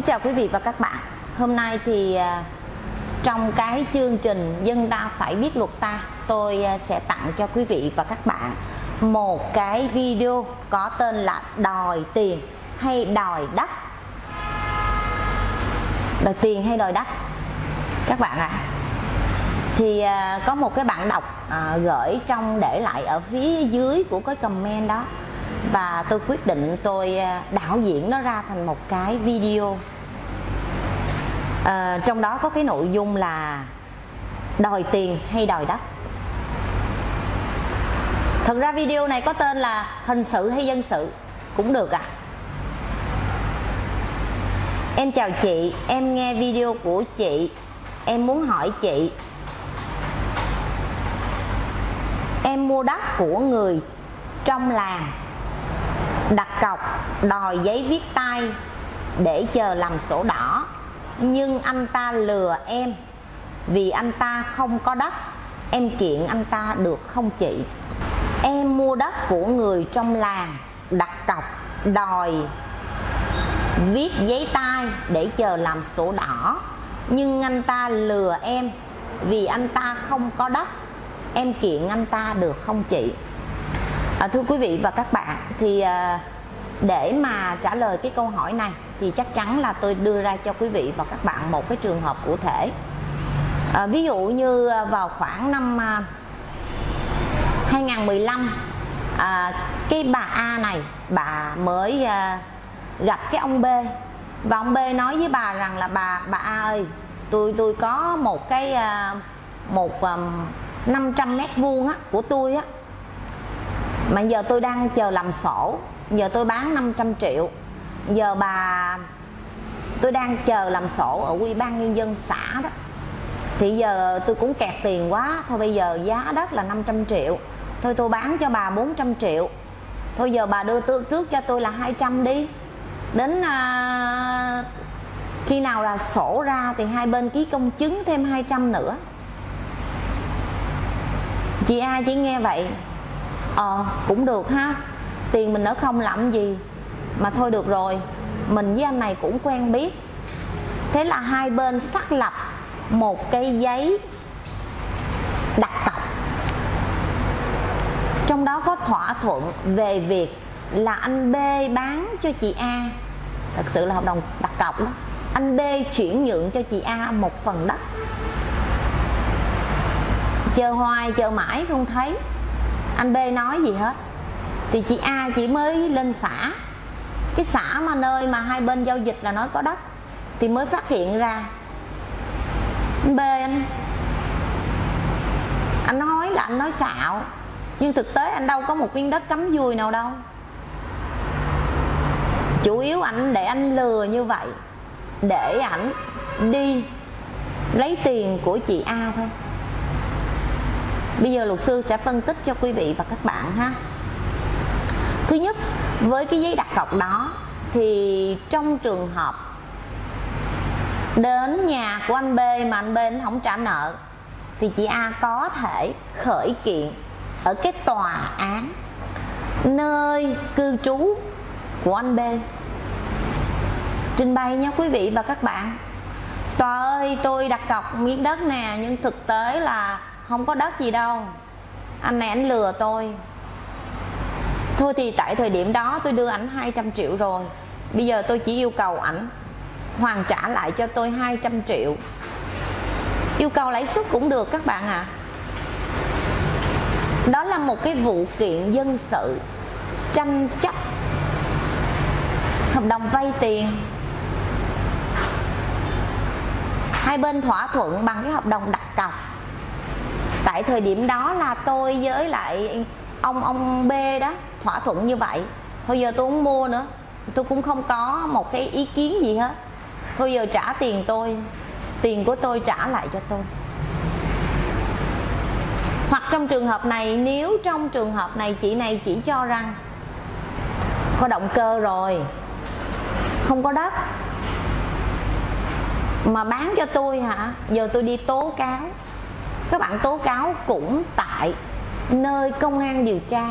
chào quý vị và các bạn. Hôm nay thì trong cái chương trình Dân ta phải biết luật ta, tôi sẽ tặng cho quý vị và các bạn một cái video có tên là đòi tiền hay đòi đất. Đòi tiền hay đòi đất các bạn ạ. Thì có một cái bạn đọc gửi để lại ở phía dưới của cái comment đó, và tôi quyết định tôi đạo diễn nó ra thành một cái video. Trong đó có cái nội dung là đòi tiền hay đòi đất. Thật ra video này có tên là hình sự hay dân sự cũng được ạ. Em chào chị, em nghe video của chị, em muốn hỏi chị, em mua đất của người trong làng, đặt cọc đòi giấy viết tay để chờ làm sổ đỏ, nhưng anh ta lừa em vì anh ta không có đất, em kiện anh ta được không chị? Em mua đất của người trong làng, đặt cọc đòi viết giấy tay để chờ làm sổ đỏ, nhưng anh ta lừa em vì anh ta không có đất, em kiện anh ta được không chị? Thưa quý vị và các bạn, thì để mà trả lời cái câu hỏi này thì chắc chắn là tôi đưa ra cho quý vị và các bạn một cái trường hợp cụ thể. Ví dụ như vào khoảng năm 2015, cái bà A này bà mới gặp cái ông B, và ông B nói với bà rằng là bà A ơi, tôi có một cái 500 mét vuông của tôi á, mà giờ tôi đang chờ làm sổ, giờ tôi bán 500 triệu, giờ tôi đang chờ làm sổ ở Ủy ban Nhân dân xã đó, thì giờ tôi cũng kẹt tiền quá, thôi bây giờ giá đất là 500 triệu, thôi tôi bán cho bà 400 triệu, thôi giờ bà đưa trước cho tôi là 200 đi, đến khi nào là sổ ra thì hai bên ký công chứng thêm 200 nữa. Chị A chỉ nghe vậy, cũng được ha, tiền mình ở không làm gì, mà thôi được rồi, mình với anh này cũng quen biết. Thế là hai bên xác lập một cái giấy đặt cọc, trong đó có thỏa thuận về việc là anh B bán cho chị A, thật sự là hợp đồng đặt cọc đó, anh B chuyển nhượng cho chị A một phần đất. Chờ hoài chờ mãi không thấy anh B nói gì hết, thì chị A chỉ mới lên xã, cái xã mà nơi mà hai bên giao dịch là nói có đất, thì mới phát hiện ra anh B anh nói là anh nói xạo, nhưng thực tế anh đâu có một miếng đất cắm dùi nào đâu, chủ yếu anh để anh lừa như vậy để ảnh đi lấy tiền của chị A thôi. Bây giờ luật sư sẽ phân tích cho quý vị và các bạn ha. Thứ nhất, với cái giấy đặt cọc đó thì trong trường hợp đến nhà của anh B mà anh B không trả nợ thì chị A có thể khởi kiện ở cái tòa án nơi cư trú của anh B, trình bày nha quý vị và các bạn. Tòa ơi, tôi đặt cọc miếng đất nè, nhưng thực tế là không có đất gì đâu, anh này anh lừa tôi. Thôi thì tại thời điểm đó tôi đưa ảnh 200 triệu rồi, bây giờ tôi chỉ yêu cầu ảnh hoàn trả lại cho tôi 200 triệu, yêu cầu lãi suất cũng được các bạn ạ. Đó là một cái vụ kiện dân sự tranh chấp hợp đồng vay tiền, hai bên thỏa thuận bằng cái hợp đồng đặt cọc. Tại thời điểm đó là tôi với lại ông B đó thỏa thuận như vậy, thôi giờ tôi không mua nữa, tôi cũng không có một cái ý kiến gì hết, thôi giờ trả tiền tôi, tiền của tôi trả lại cho tôi. Hoặc trong trường hợp này, nếu trong trường hợp này chị này chỉ cho rằng có động cơ rồi, không có đất mà bán cho tôi hả, giờ tôi đi tố cáo. Các bạn tố cáo cũng tại nơi công an điều tra.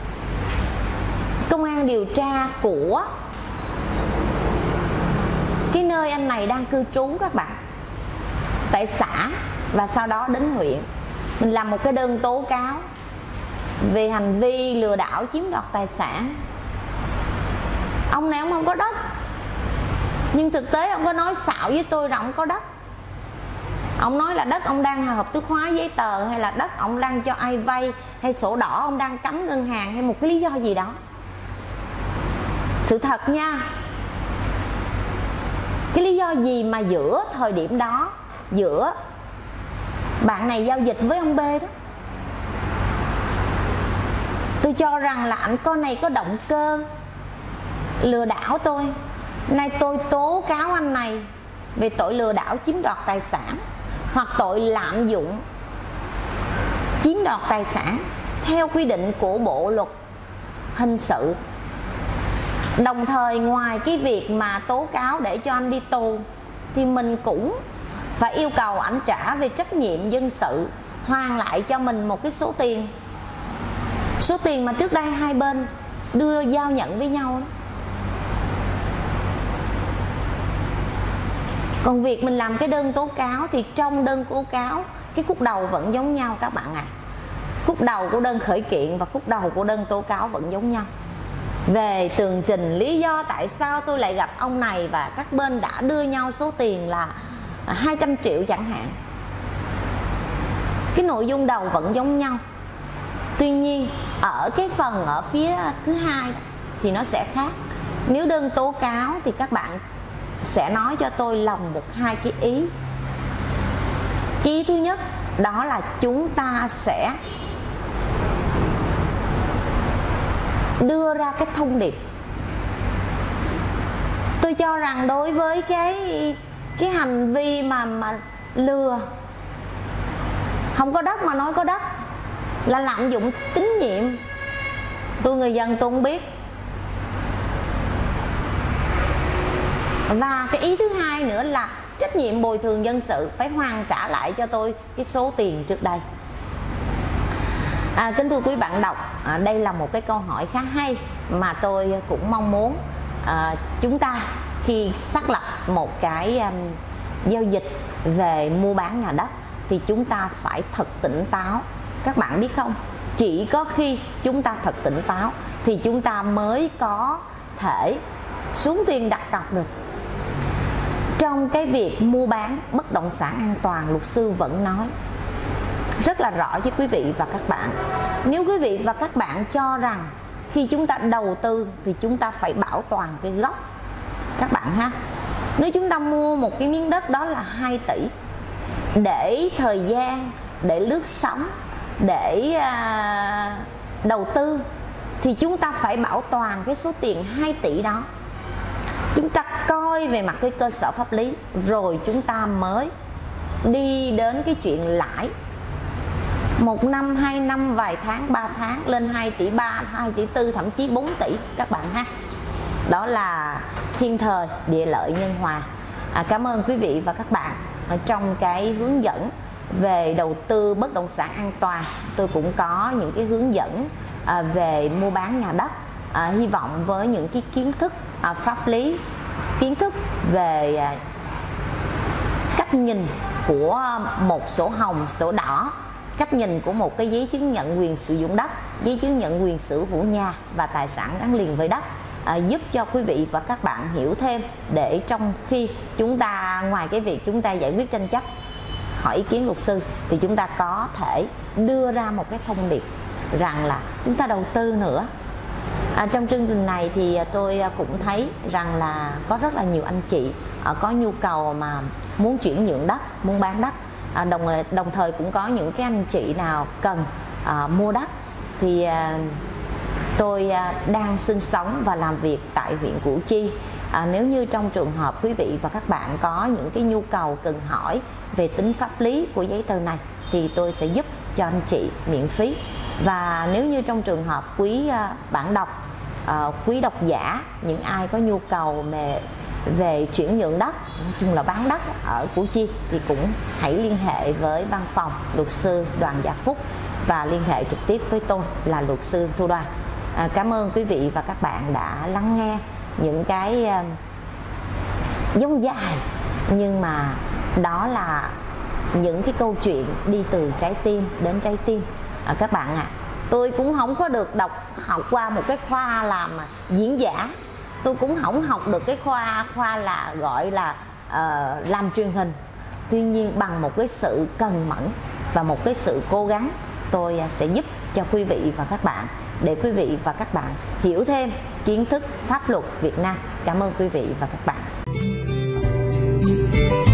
Công an điều tra của cái nơi anh này đang cư trú các bạn, tại xã, và sau đó đến huyện. Mình làm một cái đơn tố cáo về hành vi lừa đảo chiếm đoạt tài sản. Ông này ông không có đất, nhưng thực tế ông có nói xạo với tôi rằng ông có đất. Ông nói là đất ông đang hợp thức hóa giấy tờ, hay là đất ông đang cho ai vay, hay sổ đỏ ông đang cấm ngân hàng, hay một cái lý do gì đó. Sự thật nha, cái lý do gì mà giữa thời điểm đó, giữa bạn này giao dịch với ông B đó, tôi cho rằng là anh con này có động cơ lừa đảo tôi. Nay tôi tố cáo anh này về tội lừa đảo chiếm đoạt tài sản, hoặc tội lạm dụng chiếm đoạt tài sản theo quy định của Bộ Luật Hình sự. Đồng thời ngoài cái việc mà tố cáo để cho anh đi tù, thì mình cũng phải yêu cầu anh trả về trách nhiệm dân sự, hoàn lại cho mình một cái số tiền. Số tiền mà trước đây hai bên đưa giao nhận với nhau đó. Còn việc mình làm cái đơn tố cáo thì trong đơn tố cáo, cái khúc đầu vẫn giống nhau các bạn ạ. Khúc đầu của đơn khởi kiện và khúc đầu của đơn tố cáo vẫn giống nhau. Về tường trình lý do tại sao tôi lại gặp ông này và các bên đã đưa nhau số tiền là 200 triệu chẳng hạn. Cái nội dung đầu vẫn giống nhau. Tuy nhiên ở cái phần ở phía thứ hai thì nó sẽ khác. Nếu đơn tố cáo thì các bạn sẽ nói cho tôi lòng một hai cái ý. Cái ý thứ nhất đó là chúng ta sẽ đưa ra cái thông điệp. Tôi cho rằng đối với cái hành vi mà lừa, không có đất mà nói có đất, là lạm dụng tín nhiệm. Tôi người dân tôi không biết. Và cái ý thứ hai nữa là trách nhiệm bồi thường dân sự, phải hoàn trả lại cho tôi cái số tiền trước đây. Kính thưa quý bạn đọc, đây là một cái câu hỏi khá hay mà tôi cũng mong muốn chúng ta khi xác lập một cái giao dịch về mua bán nhà đất thì chúng ta phải thật tỉnh táo. Các bạn biết không, chỉ có khi chúng ta thật tỉnh táo thì chúng ta mới có thể xuống tiền đặt cọc được. Trong cái việc mua bán bất động sản an toàn, luật sư vẫn nói rất là rõ với quý vị và các bạn. Nếu quý vị và các bạn cho rằng khi chúng ta đầu tư thì chúng ta phải bảo toàn cái gốc, các bạn ha. Nếu chúng ta mua một cái miếng đất đó là 2 tỷ để thời gian, để lướt sóng, để đầu tư, thì chúng ta phải bảo toàn cái số tiền 2 tỷ đó. Chúng ta coi về mặt cái cơ sở pháp lý, rồi chúng ta mới đi đến cái chuyện lãi. 1 năm, 2 năm, vài tháng, 3 tháng lên 2 tỷ 3, 2 tỷ 4, thậm chí 4 tỷ các bạn ha. Đó là thiên thời, địa lợi, nhân hòa. Cảm ơn quý vị và các bạn. Trong cái hướng dẫn về đầu tư bất động sản an toàn, tôi cũng có những cái hướng dẫn về mua bán nhà đất. Hy vọng với những cái kiến thức pháp lý, kiến thức về cách nhìn của một sổ hồng, sổ đỏ, cách nhìn của một cái giấy chứng nhận quyền sử dụng đất, giấy chứng nhận quyền sở hữu nhà và tài sản gắn liền với đất, giúp cho quý vị và các bạn hiểu thêm, để trong khi chúng ta ngoài cái việc chúng ta giải quyết tranh chấp, hỏi ý kiến luật sư, thì chúng ta có thể đưa ra một cái thông điệp rằng là chúng ta đầu tư nữa. Trong chương trình này thì tôi cũng thấy rằng là có rất là nhiều anh chị có nhu cầu mà muốn chuyển nhượng đất, muốn bán đất. Đồng thời cũng có những cái anh chị nào cần mua đất. Thì tôi đang sinh sống và làm việc tại huyện Củ Chi. Nếu như trong trường hợp quý vị và các bạn có những cái nhu cầu cần hỏi về tính pháp lý của giấy tờ này thì tôi sẽ giúp cho anh chị miễn phí. Và nếu như trong trường hợp quý bạn đọc, quý độc giả, những ai có nhu cầu về chuyển nhượng đất, nói chung là bán đất ở Củ Chi, thì cũng hãy liên hệ với văn phòng luật sư Đoàn Gia Phúc và liên hệ trực tiếp với tôi là luật sư Thu Đoàn. Cảm ơn quý vị và các bạn đã lắng nghe những cái giống dài, nhưng mà đó là những cái câu chuyện đi từ trái tim đến trái tim. Các bạn ạ, tôi cũng không có được học qua một cái khoa làm diễn giả, tôi cũng không học được cái khoa là gọi là làm truyền hình. Tuy nhiên bằng một cái sự cần mẫn và một cái sự cố gắng, tôi sẽ giúp cho quý vị và các bạn, để quý vị và các bạn hiểu thêm kiến thức pháp luật Việt Nam. Cảm ơn quý vị và các bạn.